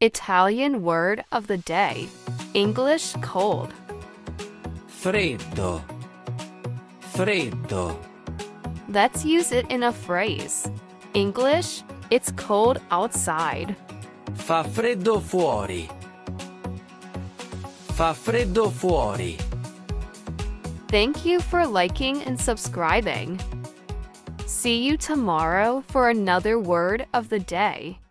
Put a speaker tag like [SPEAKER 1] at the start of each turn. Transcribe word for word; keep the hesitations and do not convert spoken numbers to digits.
[SPEAKER 1] Italian word of the day. English cold.
[SPEAKER 2] Freddo. Freddo.
[SPEAKER 1] Let's use it in a phrase. English, it's cold outside.
[SPEAKER 2] Fa freddo fuori. Fa freddo fuori.
[SPEAKER 1] Thank you for liking and subscribing. See you tomorrow for another word of the day.